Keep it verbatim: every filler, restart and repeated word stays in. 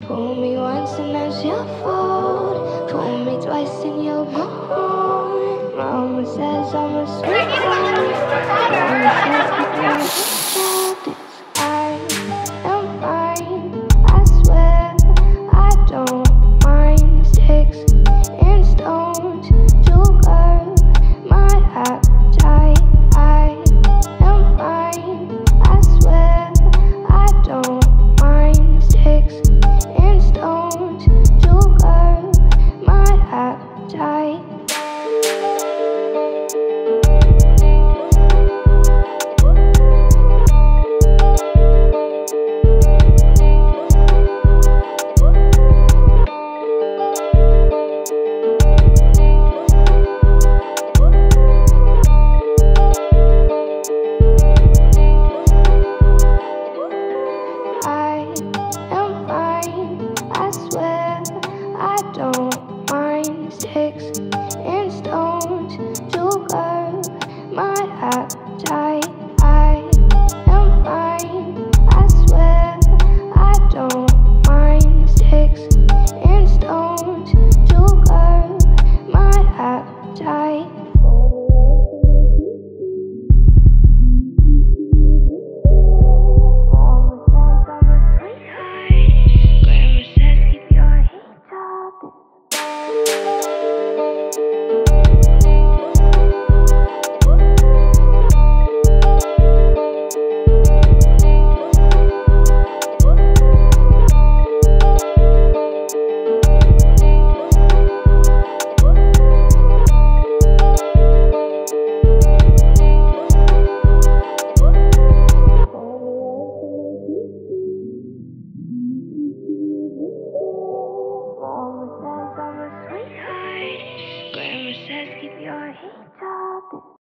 Fool me once and that's your fault. Fool me twice and you're gone. Mama says I'm a sweetheart. Mama says keep your head I am fine. I swear I don't mind. Sticks and stones to curb my appetite. I am fine. I swear I don't mind. Sticks and stones to curb my appetite. Don't mind sticks and stones to curb my appetite. I am fine. I swear I don't mind sticks and stones to curb my appetite. Grandma says keep your heat up.